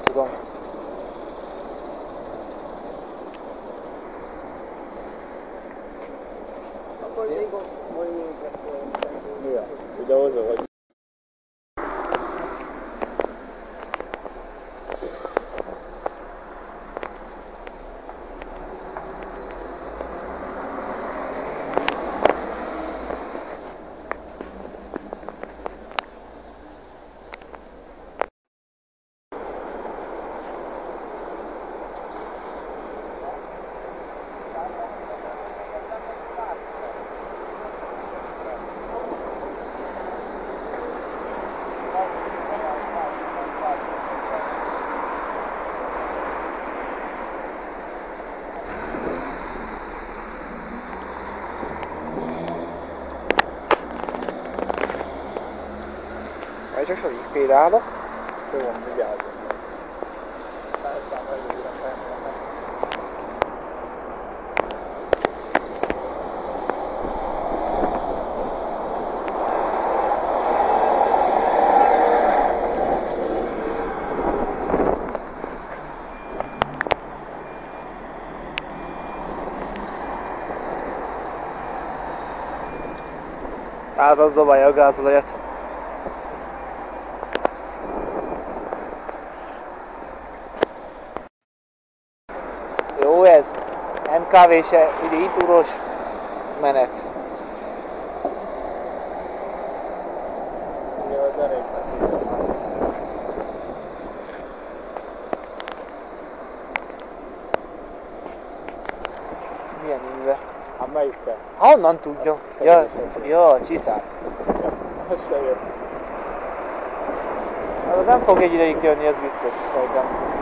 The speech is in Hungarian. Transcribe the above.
tudom. Akkor még ott Ja, videózol vagy? Majd csak sok így félreállok. Jó, vigyázzunk. Hát az dobálja a gázolajat. Jó ez, MKV-se, intúros menet. Jó, az elég Milyen íve? Hát melyikkel? Honnan tudja? Ja, csiszár. Az se jött. Az nem fog egy ideig jönni, ez biztos, szerintem.